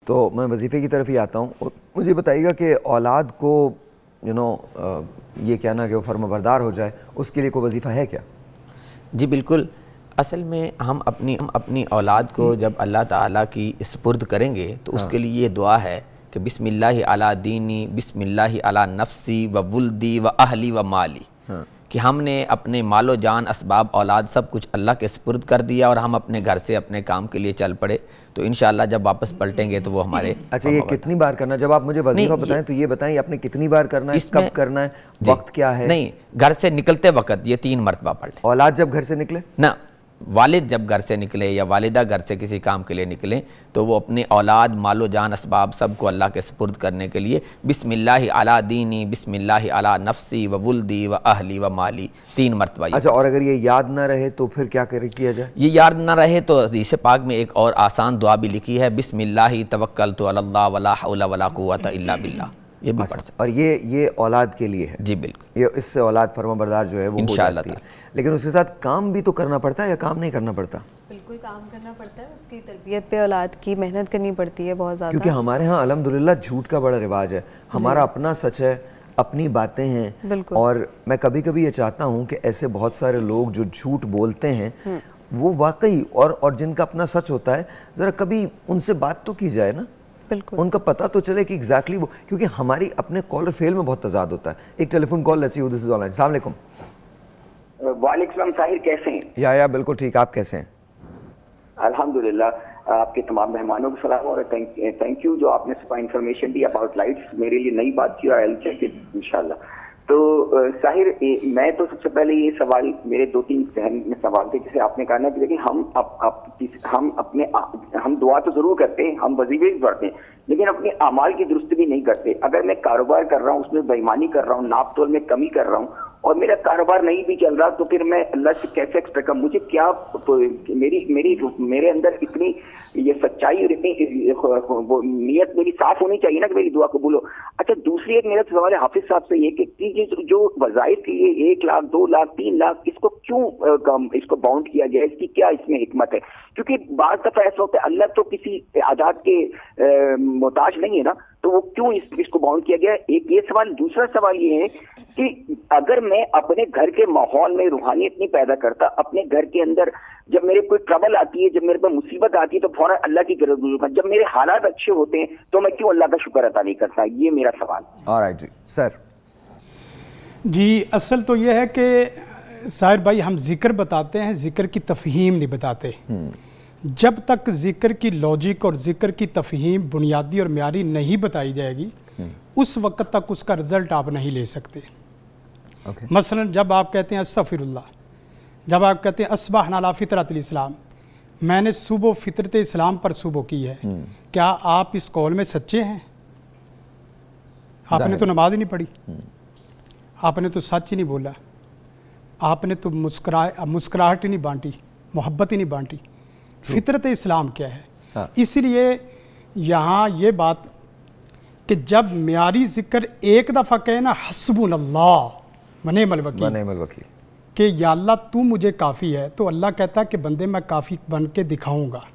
تو میں وظیفے کی طرف ہی آتا ہوں. مجھے بتائیے گا کہ اولاد کو یہ کہنا کہ وہ فرما بردار ہو جائے، اس کے لیے کوئی وظیفہ ہے کیا؟ جی بالکل. اصل میں ہم اپنی اولاد کو جب اللہ تعالیٰ کی سپرد کریں گے تو اس کے لیے یہ دعا ہے کہ بسم اللہ علی دینی، بسم اللہ علی نفسی و ولدی و اہلی و مالی، کہ ہم نے اپنے مال و جان، اسباب، اولاد سب کچھ اللہ کے سپرد کر دیا اور ہم اپنے گھر سے اپنے کام کے لیے چل پڑے. تو انشاءاللہ جب واپس پلٹیں گے تو وہ ہمارے. اچھا یہ کتنی بار کرنا؟ جب آپ مجھے وظیفہ بتائیں تو یہ بتائیں آپ نے کتنی بار کرنا ہے، کب کرنا ہے، وقت کیا ہے؟ نہیں، گھر سے نکلتے وقت یہ 3 مرتبہ پڑھ لیں. اولاد جب گھر سے نکلے؟ نہ، والد جب گھر سے نکلے یا والدہ گھر سے کسی کام کے لیے نکلیں تو وہ اپنے اولاد، مال و جان، اسباب سب کو اللہ کے سپرد کرنے کے لیے بسم اللہ علی دینی، بسم اللہ علی نفسی و ولدی و اہلی و مالی 3 مرتبہ. اچھا، اور اگر یہ یاد نہ رہے تو پھر کیا کیا جائے؟ یہ یاد نہ رہے تو حدیث پاک میں ایک اور آسان دعا بھی لکھی ہے، بسم اللہ توکلت علی اللہ ولا حول ولا قوت الا باللہ. یہ بھی پڑھ سکتے. اور یہ اولاد کے لیے ہے؟ جی بالکل. یہ اس سے اولاد فرما بردار جو ہے وہ ہو جاتی ہے. لیکن اس کے ساتھ کام بھی تو کرنا پڑتا ہے یا کام نہیں کرنا پڑتا؟ بالکل کام کرنا پڑتا ہے، اس کی تربیت پہ اولاد کی محنت کرنی پڑتی ہے بہت زیادہ. کیونکہ ہمارے ہاں الحمدللہ جھوٹ کا بڑا رواج ہے. ہمارا اپنا سچ ہے، اپنی باتیں ہیں. اور میں کبھی کبھی یہ چاہتا ہوں کہ ایسے بہت سارے لوگ جو جھوٹ بولتے ہیں وہ واقعی اور جن کا اپنا سچ ہوتا ہے، ذرا کبھی ان سے بات تو کی جائے نا، ان کا پتہ تو چلے کہ ایگزیکٹلی وہ، کیونکہ ہماری اپنے کال اور فیل میں بہت تضاد ہوتا ہے. ایک telephone call lets you, this is on line. السلام علیکم. وعلیکم السلام. طاہر کیسے ہیں؟ یا بالکل ٹھیک، آپ کیسے ہیں؟ الحمدللہ. آپ کے تمام مہمانوں کو سلام اور تھینک یو جو آپ نے صبح انفارمیشن دی اباؤٹ لائٹس. میرے لیے نئی بات کی، آئی ول چیک اٹ انشاءاللہ. تو ظاہر میں تو سب سے پہلے یہ سوال، میرے 2-3 ذہن میں سوال تھے. جیسے آپ نے کہا نا کہ دیکھیں ہم دعا تو ضرور کرتے ہیں، ہم وظیفے بھی پڑھتے ہیں، لیکن اپنے اعمال کی درستی بھی نہیں کرتے. اگر میں کاروبار کر رہا ہوں، اس میں بےایمانی کر رہا ہوں، ناپ تول میں کمی کر رہا ہوں اور میرا کاروبار نہیں بھی چل رہا، تو پھر میں اللہ سے کیسے ایکسپیکٹ کروں؟ مجھے کیا میرے اندر اتنی یہ سچائی اور اتنی نیت میری صاف ہونی چاہیے نا کہ میری دعا قبول ہو. اچھا دوسری ایک میرا سوال ہے حافظ صاحب سے، یہ کہ جو وظائف کے لیے 1 لاکھ 2 لاکھ 3 لاکھ اس کو کیوں اس کو باؤنڈ کیا گیا؟ اس کی کیا اس میں حکمت ہے؟ کیونکہ بعض دفعہ ایسا ہوتا ہے اللہ تو کسی عادات کے محتاج نہیں ہے نا، تو وہ کیوں اس کو باؤنڈ کیا گیا؟ ایک یہ سوال. دوسرا سوال یہ ہے کہ اگر میں اپنے گھر کے ماحول میں روحانیت نہیں پیدا کرتا، اپنے گھر کے اندر جب میرے کوئی ٹربل آتی ہے، جب میرے پہ مصیبت آتی ہے تو فوراً اللہ کی ضرورت، جب میرے حالات اچھے ہوتے ہیں تو میں کیوں اللہ کا شکر ادا نہیں کرتا؟ یہ میرا سوال. آلرائٹ جی سر. جی اصل تو یہ ہے کہ ظاہر بھائی ہم ذکر بتاتے ہیں، ذکر کی تفہیم نہیں بتاتے. جب تک ذکر کی لاجک اور ذکر کی تفہیم بنیادی اور معیاری نہیں بتائی جائے گی اس وقت تک اس کا رزلٹ آپ نہیں لے سکتے. مثلا جب آپ کہتے ہیں استغفر اللہ، جب آپ کہتے ہیں اصبحنا علی فطرۃ الاسلام، میں نے صبح فطرت اسلام پر صبح کی ہے، کیا آپ اس قول میں سچے ہیں؟ آپ نے تو نماز ہی نہیں پڑھی، آپ نے تو سچ ہی نہیں بولا، آپ نے تو مسکراہٹ ہی نہیں بانٹی، محبت ہی نہیں بانٹی. فطرت اسلام کیا ہے؟ اس لیے یہاں یہ بات کہ جب معیاری ذکر ایک دفعہ کہے نا حسبنا اللہ ونعم الوکیل کہ یا اللہ تو مجھے کافی ہے، تو اللہ کہتا ہے کہ بندے میں کافی بن کے دکھاؤں گا.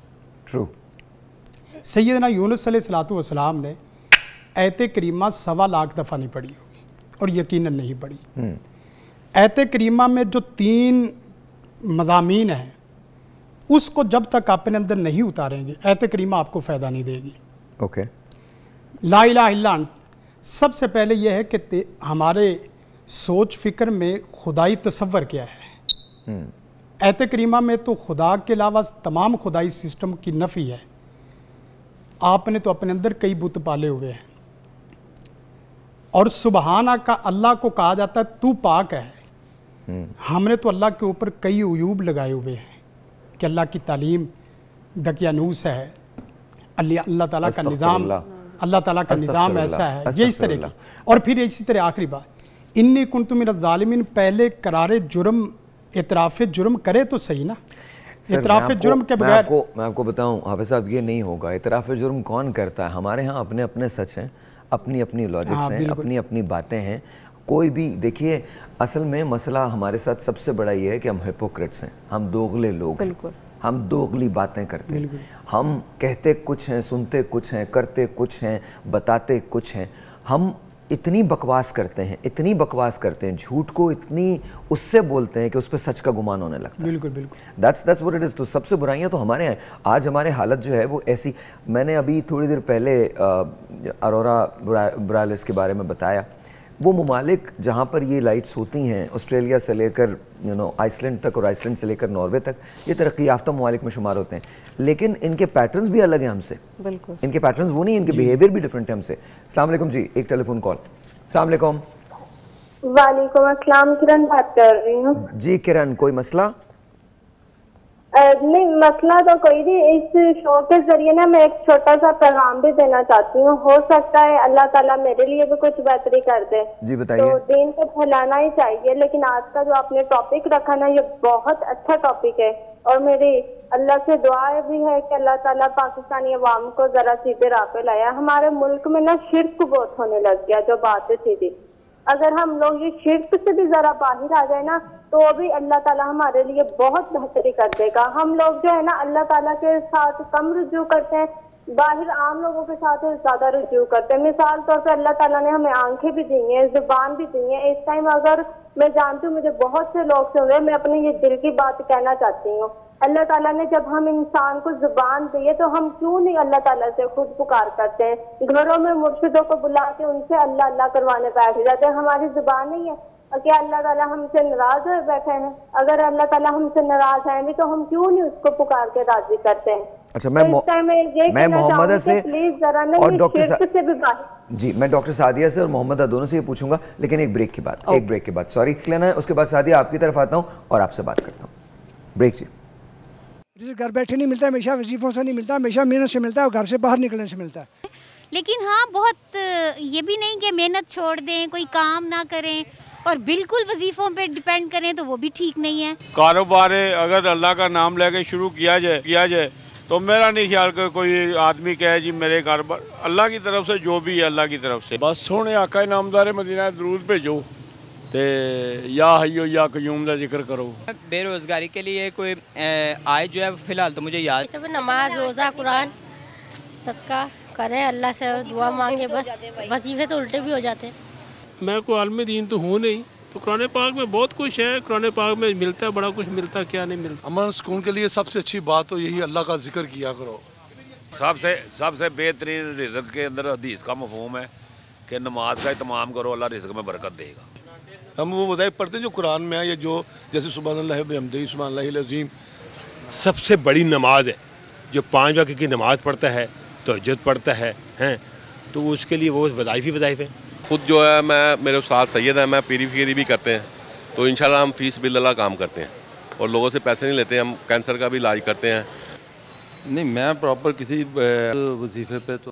سیدنا یونس علیہ السلام نے آیت کریمہ 1.25 لاکھ دفعہ نہیں پڑھی ہوگی اور یقیناً نہیں پڑھی. آیت کریمہ میں جو 3 مضامین ہیں اس کو جب تک آپ اپنے اندر نہیں اتاریں گے آیت کریمہ آپ کو فائدہ نہیں دے گی. لا الہ الا انت سب سے پہلے یہ ہے کہ ہمارے سوچ فکر میں خدائی تصور کیا ہے. آیت کریمہ میں تو خدا کے علاوہ تمام خدائی سسٹم کی نفی ہے. آپ نے تو اپنے اندر کئی بت پالے ہوئے ہیں، اور سبحانہ کا اللہ کو کہا جاتا ہے تو پاک ہے. ہم نے تو اللہ کے اوپر کئی عیوب لگائے ہوئے ہیں کہ اللہ کی تعلیم دقیانوس ہے، اللہ تعالیٰ کا نظام، اللہ تعالیٰ کا نظام ایسا ہے، یہ اس طرح کی. اور پھر اسی طرح آخری بات انی کنت من الظالمین، پہلے قرار جرم اعتراف جرم کرے تو صحیح نا. اعتراف جرم کے بغیر میں آپ کو بتاؤں حافظ صاحب یہ نہیں ہوگا. اعتراف جرم کون کرتا ہے؟ ہمارے ہاں اپنے اپنے سچ ہیں، اپنی اپنی لاجکس ہیں، اپنی اپنی باتیں ہیں. کوئی بھی دیکھیے اصل میں مسئلہ ہمارے ساتھ سب سے بڑا یہ ہے کہ ہم ہپوکریٹس ہیں، ہم دوغلے لوگ ہیں. ہم دوغلی باتیں کرتے ہیں, ہم کہتے کچھ ہیں, سنتے کچھ ہیں, کرتے کچھ ہیں, بتاتے کچھ ہیں. ہم اتنی بکواس کرتے ہیں, اتنی بکواس کرتے ہیں, جھوٹ کو اتنی اس سے بولتے ہیں کہ اس پہ سچ کا گمان ہونے لگتا ہے. بالکل بالکل, that's what it is. تو سب سے برائیاں تو ہمارے ہیں. آج ہمارے حالت جو ہے وہ ایسی, میں نے ابھی تھوڑی دیر پہلے اورورا بورائیلس کے بارے میں بتایا. وہ ممالک جہاں پر یہ لائٹس ہوتی ہیں, آسٹریلیا سے لے کر آئس لینڈ تک اور آئس لینڈ سے لے کر ناروے تک, یہ ترقی یافتہ ممالک میں شمار ہوتے ہیں, لیکن ان کے پیٹرنز بھی الگ ہیں ہم سے. بالکل, ان کے پیٹرنز وہ نہیں, ان کے بیہیویئر بھی ڈیفرنٹ ہے ہم سے. السلام علیکم جی, ایک ٹیلی فون کال. السلام علیکم. وعلیکم السلام, کرن بات کر رہی ہوں. جی کرن, کوئی مسئلہ؟ نہیں مسئلہ تو کوئی نہیں. اس شو کے ذریعے نا میں ایک چھوٹا سا پیغام بھی دینا چاہتی ہوں. ہو سکتا ہے اللہ تعالیٰ میرے لیے بھی کچھ بہتری کر دے. جی بتائیے. تو دین کو پھیلانا ہی چاہیے, لیکن آج کا جو آپ نے ٹاپک رکھا نا, یہ بہت اچھا ٹاپک ہے, اور میری اللہ سے دعا بھی ہے کہ اللہ تعالیٰ پاکستانی عوام کو ذرا سیدھے راہ پہ لایا. ہمارے ملک میں نا شرک بہت ہونے لگ گیا, جو بات ہے سیدھی. اگر ہم لوگ یہ شرک سے بھی ذرا باہر آ جائے نا, تو بھی اللہ تعالیٰ ہمارے لیے بہت بہتری کر دے گا. ہم لوگ جو ہے نا اللہ تعالیٰ کے ساتھ کم رجوع کرتے ہیں, باہر عام لوگوں کے ساتھ زیادہ رجوع کرتے ہیں. مثال طور پہ اللہ تعالیٰ نے ہمیں آنکھیں بھی دی ہیں, زبان بھی دی ہیں. اس ٹائم اگر میں جانتی ہوں مجھے بہت سے لوگ سن رہے ہیں, میں اپنے یہ دل کی بات کہنا چاہتی ہوں. اللہ تعالیٰ نے جب ہم انسان کو زبان دی ہے, تو ہم کیوں نہیں اللہ تعالیٰ سے خود پکار کرتے ہیں؟ گھروں میں مرشدوں کو بلا کے ان سے اللہ اللہ کروانے بیٹھ جاتے ہیں. ہماری زبان نہیں ہے, کیا اللہ تعالیٰ ہم سے ناراض ہوئے بیٹھے ہیں؟ اگر اللہ تعالیٰ ہم سے ناراض ہیں بھی, تو ہم کیوں نہیں اس کو پکار کے راضی کرتے ہیں؟ اچھا, میں محمدہ سے اور ڈاکٹر سعدیہ سے اور محمدہ دونوں سے یہ پوچھوں گا, لیکن ایک بریک کے بعد سوری لینا ہے. اس کے بعد سعدیہ آپ کی طرف آتا ہوں اور آپ سے بات کرتا ہوں. بریک. جی, گھر بیٹھے نہیں ملتا, ہمیشہ وظیفوں سے نہیں ملتا, ہمیشہ محنت سے ملتا ہے, اور گھر سے باہر نکلنے سے ملتا ہے. لیکن ہاں بہت یہ بھی نہیں کہ محنت چھوڑ دیں, کوئی کام نہ کریں اور بالکل وظیفوں پہ ڈیپینڈ کریں, تو وہ بھی ٹھیک نہیں ہے. کاروبار اگر اللہ کا نام لے کے شروع کیا جائے تو میرا نہیں خیال کہ کوئی آدمی کہے جی میرے کاروبار, اللہ کی طرف سے جو بھی ہے اللہ کی طرف سے. بس سونے آقا نامدار مدینہ درود بھیجو تے یا حیو یا قیوم کا ذکر کرو. بے روزگاری کے لیے کوئی آئے جو ہے فی الحال تو مجھے یاد, سب نماز روزہ قرآن صدقہ کریں, اللہ سے دعا مانگے, بس وظیفے تو الٹے بھی ہو جاتے ہیں. میں کوئی عالم دین تو ہوں نہیں, تو قرآن پاک میں بہت کچھ ہے, قرآن پاک میں ملتا ہے, بڑا کچھ ملتا ہے, کیا نہیں ملتا. امن سکون کے لیے سب سے اچھی بات تو یہی, اللہ کا ذکر کیا کرو. سب سے بہترین رزق کے اندر حدیث کا مفہوم ہے کہ نماز کا اہتمام کرو, اللہ رزق میں برکت دے گا. ہم وہ وظائف پڑھتے ہیں جو قرآن میں ہے, یا جو جیسے سبحان اللہ بحمدہ, سبحان اللہ العظیم. سب سے بڑی نماز ہے جو 5 وقت کی نماز پڑھتا ہے, تہجد پڑھتا ہے, تو اس کے لیے وہ وظائف ہیں. خود جو ہے میں, میرے استاد سید ہیں, میں پیری فیری بھی کرتے ہیں, تو انشاءاللہ ہم فی سبیل اللہ کام کرتے ہیں اور لوگوں سے پیسے نہیں لیتے. ہم کینسر کا بھی علاج کرتے ہیں. نہیں, میں پراپر کسی وظیفے پہ تو